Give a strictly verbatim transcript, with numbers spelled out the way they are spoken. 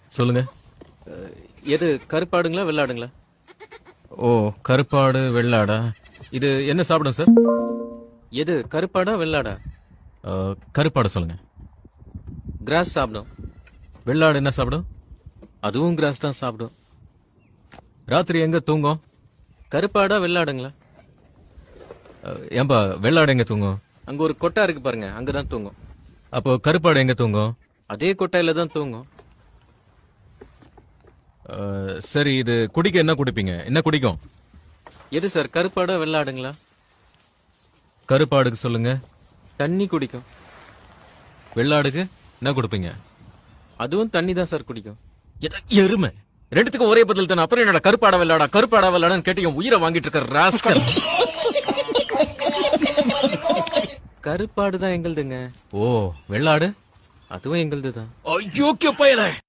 சொல்லுங்க. எது கருப்பாடுங்களா வெள்ளாடுங்களா? ஓ, கருப்பாடு வெள்ளாடா? இது என்ன சாப்பிடும் சார்? எது கருப்பாடா வெள்ளாடா? அஹ், கருப்பாடு சொல்லுங்க. கிராஸ் சாப்பிடும். வெள்ளாடு என்ன சாப்பிடும்? அதுவும் கிராஸ் தான் சாப்பிடும். ராத்திரி எங்க தூங்கும்? கருப்பாடா வெள்ளாடுங்களா? அஹ், ஏம்பா வெள்ளாடு எங்க தூங்கும்? அங்க ஒரு கொட்டா இருக்கு பாருங்க, அங்கதான் தூங்கும். அப்போ கருப்பாடு எங்க தூங்கும்? அதே கொட்டாயில தான் தூங்கும். அஹ், சரி, இது குடிக்க என்ன குடிப்பீங்க? என்ன குடிக்கும்? எது சார் கருப்பாடா வெள்ளாடுங்களா? கருப்பாடுக்கு சொல்லுங்க. தண்ணி குடிக்கும். வெள்ளாடுக்கு என்ன கொடுப்பீங்க? அதுவும் தண்ணி தான் சார் குடிக்கும். எட- எருமை. ரெண்டுத்துக்கும் ஒரே பதில் தானே. அப்புறம் என்னடா கருப்பாடா வெள்ளாடா கருப்பாடா வெள்ளாடான்னு கேட்டு என் உயிரை வாங்கிட்டு இருக்க ராஸ்கல். கருப்பாடு தான் எங்களுதுங்க. ஓ, வெள்ளாடு? அதுவும் எங்களுது தான். ஐயோ, பயல.